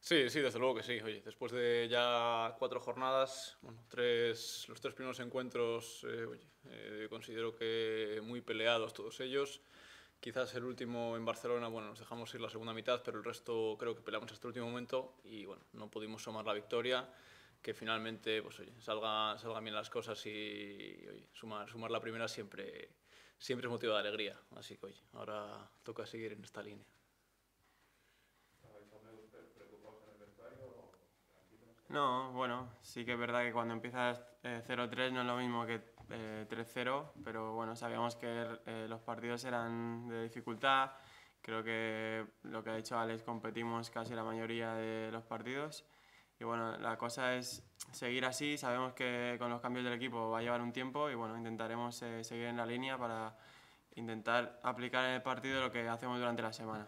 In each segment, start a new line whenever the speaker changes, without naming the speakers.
Sí, sí, desde luego que sí. Oye, después de ya 4 jornadas, bueno, los tres primeros encuentros, oye, considero que muy peleados todos ellos. Quizás el último en Barcelona, bueno, nos dejamos ir la segunda mitad, pero el resto creo que peleamos hasta el último momento y bueno, no pudimos sumar la victoria. Que finalmente, pues oye, salgan bien las cosas y oye, sumar la primera siempre es motivo de alegría. Así que oye, ahora toca seguir en esta línea.
No, bueno, sí que es verdad que cuando empiezas 0-3 no es lo mismo que 3-0, pero bueno, sabíamos que los partidos eran de dificultad. Creo que lo que ha dicho Alex, competimos casi la mayoría de los partidos. Y bueno, la cosa es seguir así. Sabemos que con los cambios del equipo va a llevar un tiempo y bueno, intentaremos seguir en la línea para intentar aplicar en el partido lo que hacemos durante la semana.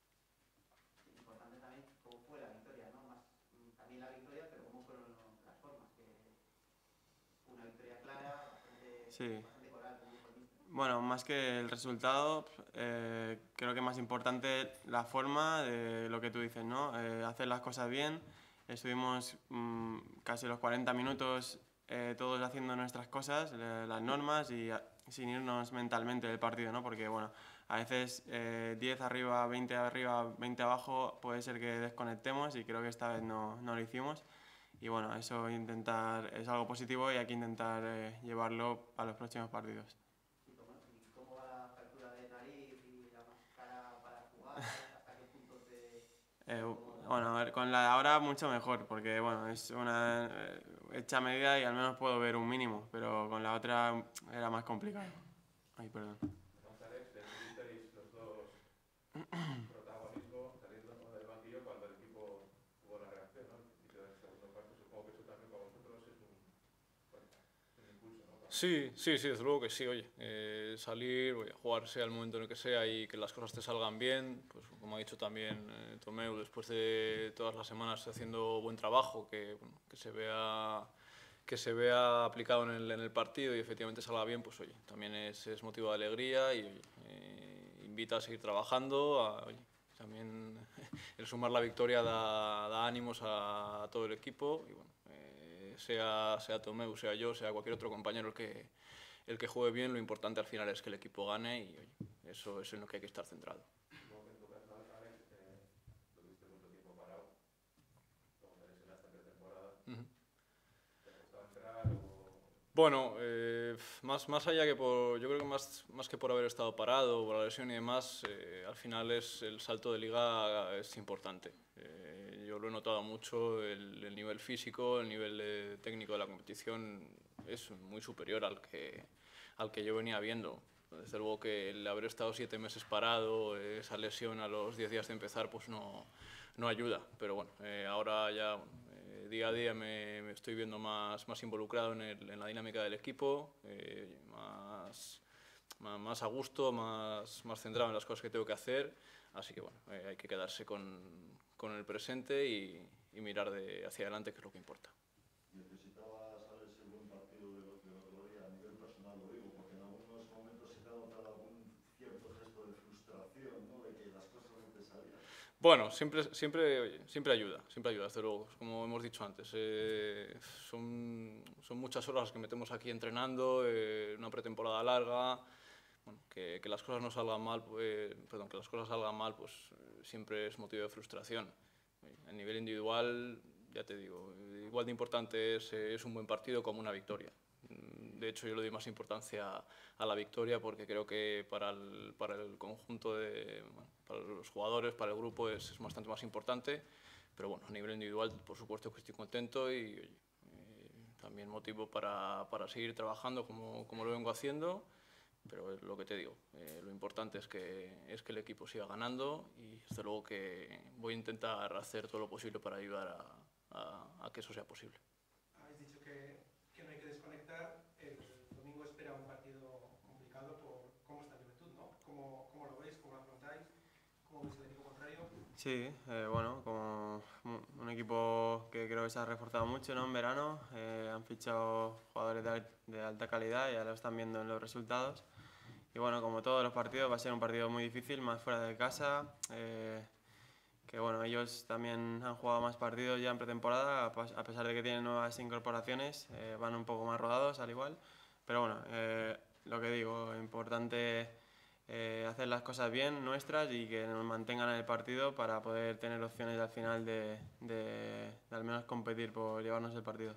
Importante también cómo fue la victoria, ¿no? Más también la victoria, pero cómo fueron las formas, que fue una victoria clara,
Sí.
bastante coral, como dijo el míster.
Bueno, más que el resultado, creo que es más importante la forma de lo que tú dices, ¿no? Hacer las cosas bien. Estuvimos casi los 40 minutos todos haciendo nuestras cosas, las normas y sin irnos mentalmente del partido, ¿no? Porque, bueno, a veces 10 arriba, 20 abajo, puede ser que desconectemos y creo que esta vez no lo hicimos. Y bueno, eso es algo positivo y hay que intentar llevarlo a los próximos partidos.
¿Y cómo va la fractura de nariz y la máscara para jugar? ¿Hasta qué punto te incomoda?
Bueno, a ver, con la de ahora mucho mejor, porque bueno, es una hecha medida y al menos puedo ver un mínimo, pero con la otra era más complicado. Ay, perdón.
Además, Alex, tuvisteis los dos protagonismo saliendo del banquillo cuando el equipo tuvo la reacción, ¿no? Al principio del segundo cuarto, supongo que eso también para vosotros es bueno, un impulso, ¿no?
Sí, sí, sí, desde luego que sí, oye, salir, oye, jugar sea el momento en el que sea y que las cosas te salgan bien, pues como ha dicho también Tomeu, después de todas las semanas haciendo buen trabajo, bueno, que se vea aplicado en el partido y efectivamente salga bien, pues oye, también es motivo de alegría y oye, invita a seguir trabajando, oye, también el sumar la victoria da ánimos a todo el equipo y bueno, sea Tomeu, sea yo, sea cualquier otro compañero el que juegue bien, lo importante al final es que el equipo gane y oye, eso es en lo que hay que estar centrado.
Supongo que en tu caso, Alex, tuviste mucho tiempo parado, luego te lesionaste en pretemporada. ¿Te costaba entrar o...?
Bueno, más allá que yo creo que más que por haber estado parado, por la lesión y demás, al final el salto de liga es importante. Yo lo he notado mucho, el nivel físico, el nivel técnico de la competición es muy superior al que yo venía viendo. Desde luego que el haber estado 7 meses parado, esa lesión a los 10 días de empezar, pues no ayuda. Pero bueno, ahora ya día a día me estoy viendo más involucrado en la dinámica del equipo, más a gusto, más centrado en las cosas que tengo que hacer. Así que bueno, hay que quedarse con el presente y mirar hacia adelante, que es lo que importa.
¿Necesitabas, Alex, el buen partido del otro día a nivel personal, lo digo, porque en algunos momentos se te ha notado algún cierto gesto de frustración, ¿no? De que las cosas no te salían?
Bueno, siempre ayuda, desde luego, como hemos dicho antes. Son muchas horas las que metemos aquí entrenando, una pretemporada larga. Bueno, que las cosas no salgan mal, perdón, que las cosas salgan mal, pues siempre es motivo de frustración. A nivel individual, ya te digo, igual de importante es un buen partido como una victoria. De hecho, yo le doy más importancia a la victoria porque creo que para el conjunto bueno, para los jugadores, para el grupo es bastante más importante. Pero bueno, a nivel individual, por supuesto que estoy contento y también motivo para seguir trabajando como lo vengo haciendo. Pero es lo que te digo, lo importante es que el equipo siga ganando y desde luego que voy a intentar hacer todo lo posible para ayudar a que eso sea posible.
Habéis dicho que no hay que desconectar. El domingo espera un partido complicado por cómo está el Juventud, ¿no? ¿Cómo lo veis? ¿Cómo lo afrontáis? ¿Cómo veis el equipo contrario?
Sí, bueno, como un equipo que creo que se ha reforzado mucho, ¿no? En verano, han fichado jugadores de alta calidad, ya lo están viendo en los resultados. Y bueno, como todos los partidos, va a ser un partido muy difícil, más fuera de casa. que bueno, ellos también han jugado más partidos ya en pretemporada, a pesar de que tienen nuevas incorporaciones, van un poco más rodados al igual, pero bueno, lo que digo, importante hacer las cosas bien nuestras y que nos mantengan en el partido para poder tener opciones al final de al menos competir por llevarnos el partido.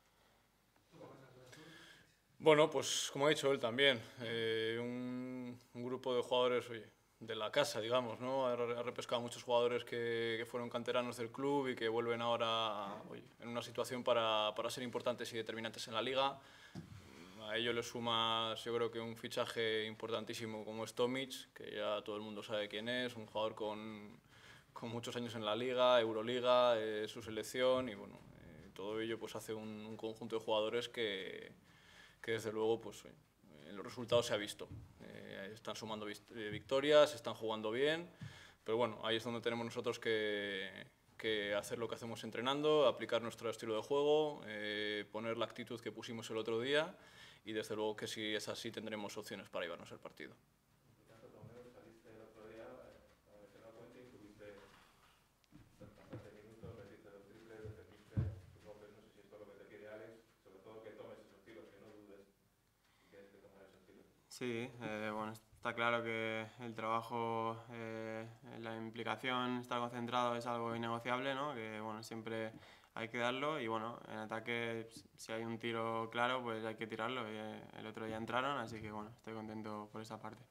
Bueno, pues como ha dicho él también, un grupo de jugadores, oye, de la casa, digamos, ¿no? Ha repescado muchos jugadores que fueron canteranos del club y que vuelven ahora, oye, en una situación para ser importantes y determinantes en la liga. A ello le sumas, yo creo que un fichaje importantísimo como es Tomic, que ya todo el mundo sabe quién es, un jugador con muchos años en la liga, Euroliga, su selección y bueno, todo ello pues hace un conjunto de jugadores que desde luego pues en los resultados se ha visto. Están sumando victorias, están jugando bien, pero bueno, ahí es donde tenemos nosotros que hacer lo que hacemos entrenando, aplicar nuestro estilo de juego, poner la actitud que pusimos el otro día y desde luego que si es así tendremos opciones para llevarnos el partido.
Saliste el otro día, a ver si no cuenta, y tuviste bastantes minutos, metiste los triples, defendiste. Supongo que no sé si esto es lo que te pide Alex, sobre todo que tomes esos tiros, que no dudes y tienes que tomar esos tiros.
Sí, bueno, está claro que el trabajo, la implicación, estar concentrado es algo innegociable, ¿no? Que bueno, siempre hay que darlo y bueno, en ataque si hay un tiro claro pues hay que tirarlo y el otro día entraron, así que bueno, estoy contento por esa parte.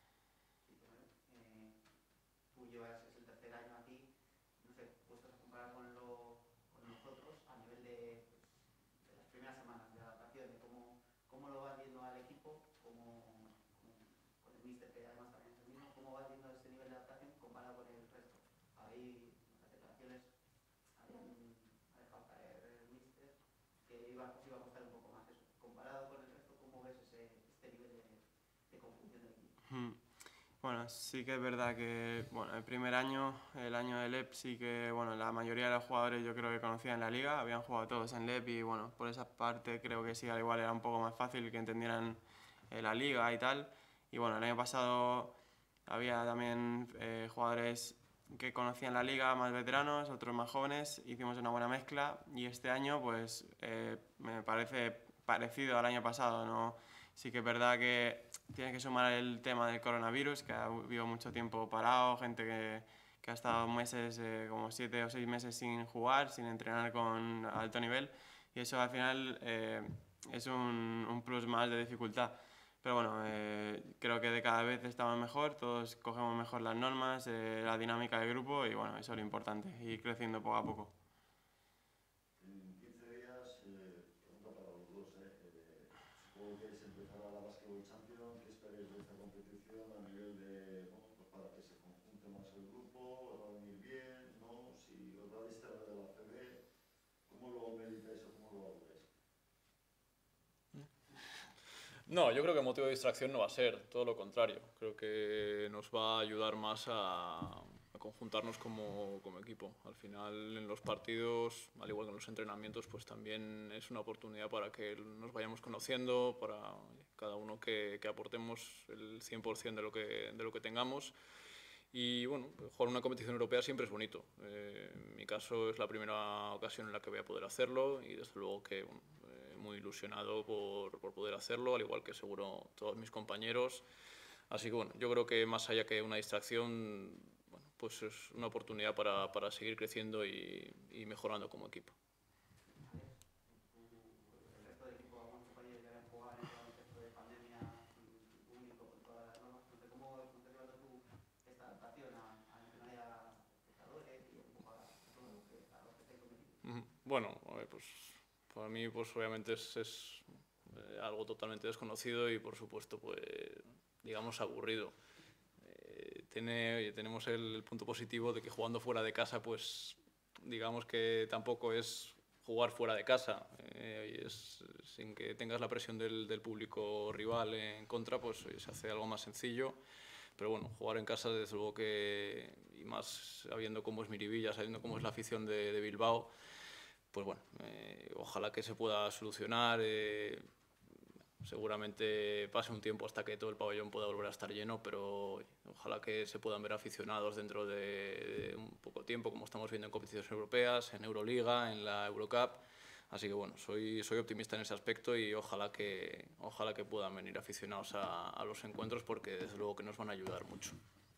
Tú llevas, es el tercer año aquí, no sé, puestos a comparar con nosotros a nivel de las primeras semanas de adaptación, de cómo lo vas viendo al equipo, con el míster, que además también es el mismo, cómo vas viendo ese nivel de adaptación comparado con el resto. Ahí las declaraciones ha dejado caer el míster que os iba a costar un poco más eso. Comparado con el resto, ¿cómo ves este nivel de conjunción del equipo?
Bueno, sí que es verdad que bueno, el primer año, el año de LEP, sí que bueno, la mayoría de los jugadores yo creo que conocían la liga, habían jugado todos en LEP y bueno, por esa parte creo que sí, al igual era un poco más fácil que entendieran la liga y tal. Y bueno, el año pasado había también jugadores que conocían la liga, más veteranos, otros más jóvenes, hicimos una buena mezcla y este año pues me parece parecido al año pasado, ¿no? Sí que es verdad que tienes que sumar el tema del coronavirus, que ha habido mucho tiempo parado, gente que ha estado meses, como 7 o 6 meses sin jugar, sin entrenar con alto nivel y eso al final es un plus más de dificultad. Pero bueno, creo que de cada vez estamos mejor, todos cogemos mejor las normas, la dinámica del grupo y bueno, eso es lo importante, ir creciendo poco a poco.
En 15 días, pregunta para los dos, supongo que se empezará la Basketball Champions, ¿qué esperáis de esta competición a nivel de, bueno, pues para que se conjunte más el grupo, va a venir bien, ¿no? Si os va a distraer de la CB, ¿cómo lo meditáis o cómo lo valoráis?
No, yo creo que motivo de distracción no va a ser, todo lo contrario. Creo que nos va a ayudar más a conjuntarnos como equipo. Al final, en los partidos, al igual que en los entrenamientos, pues también es una oportunidad para que nos vayamos conociendo, para cada uno que aportemos el 100% de lo que tengamos. Y bueno, jugar una competición europea siempre es bonito. En mi caso es la primera ocasión en la que voy a poder hacerlo y desde luego que bueno, muy ilusionado por poder hacerlo, al igual que seguro todos mis compañeros. Así que bueno, yo creo que más allá que una distracción, bueno, pues es una oportunidad para seguir creciendo y mejorando como equipo.
El resto del equipo, algunos compañeros que habían jugado en el contexto de pandemia único con todas las normas, no sé cómo estás llevando tú esta adaptación a entrenar a espectadores y un poco a todo lo que estáis sometidos.
Bueno, pues para mí pues obviamente es algo totalmente desconocido y por supuesto pues digamos aburrido. Tenemos el punto positivo de que jugando fuera de casa pues digamos que tampoco es jugar fuera de casa, sin que tengas la presión del público rival en contra, pues se hace algo más sencillo. Pero bueno, jugar en casa desde luego que, y más sabiendo cómo es Miribilla, sabiendo cómo es la afición de Bilbao, pues bueno, ojalá que se pueda solucionar. seguramente pase un tiempo hasta que todo el pabellón pueda volver a estar lleno, pero ojalá que se puedan ver aficionados dentro de un poco tiempo, como estamos viendo en competiciones europeas, en Euroliga, en la Eurocup. Así que bueno, soy optimista en ese aspecto y ojalá que puedan venir aficionados a los encuentros, porque desde luego que nos van a ayudar mucho.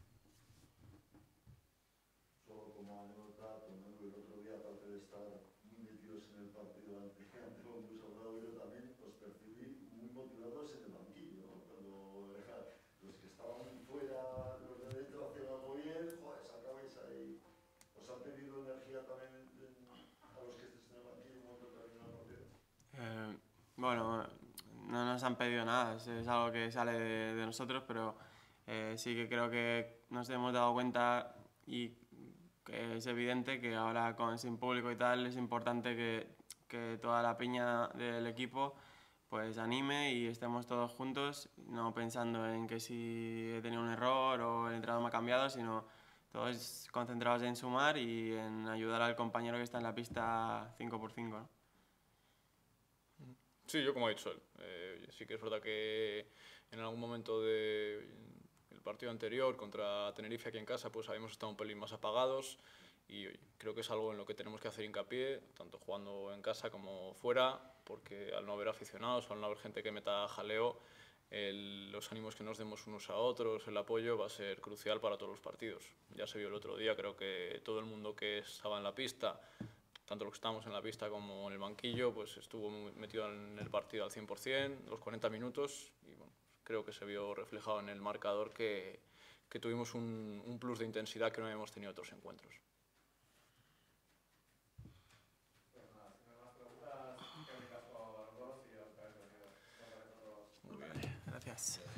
Solo como anécdota, Tomeu, el otro día, aparte de estar muy metidos en el partido ante Bondus Obradoiro, también os percibí muy motivados en el banquillo, ¿no? Cuando los que estaban fuera, los de dentro hacían algo bien, joder, sacabais ahí. ¿Os han pedido energía también a los que estéis en el banquillo en un momento determinado del partido?
Bueno, no nos han pedido nada, es algo que sale de nosotros, pero sí que creo que nos hemos dado cuenta y que es evidente que ahora sin público y tal es importante que toda la piña del equipo pues anime y estemos todos juntos, no pensando en que si he tenido un error o el entrenador me ha cambiado, sino todos concentrados en sumar y en ayudar al compañero que está en la pista 5x5, ¿no?
Sí, yo como he dicho él. Sí que es verdad que en algún momento del partido anterior contra Tenerife aquí en casa pues habíamos estado un pelín más apagados y oye, creo que es algo en lo que tenemos que hacer hincapié, tanto jugando en casa como fuera, porque al no haber aficionados o al no haber gente que meta jaleo, los ánimos que nos demos unos a otros, el apoyo va a ser crucial para todos los partidos. Ya se vio el otro día, creo que todo el mundo que estaba en la pista, tanto los que estábamos en la pista como en el banquillo, pues estuvo metido en el partido al 100%, los 40 minutos, y bueno, creo que se vio reflejado en el marcador que tuvimos un plus de intensidad que no habíamos tenido otros encuentros.
Muy bien, gracias.